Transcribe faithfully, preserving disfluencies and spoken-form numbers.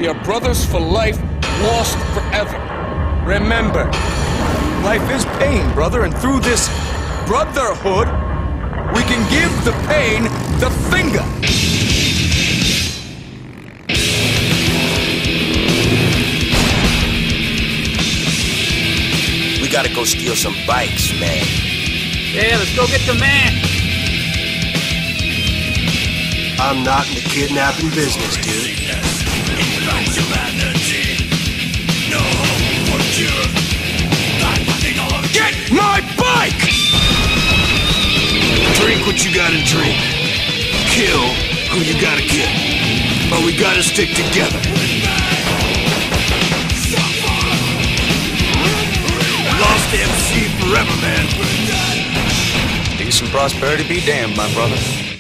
We are brothers for life, lost forever. Remember, life is pain, brother, and through this brotherhood, we can give the pain the finger. We gotta go steal some bikes, man. Yeah, let's go get the man. I'm not in the kidnapping business, dude. Get my bike! Drink what you gotta drink. Kill who you gotta kill. But we gotta stick together. Lost M C forever, man. Peace and prosperity be damned, my brother.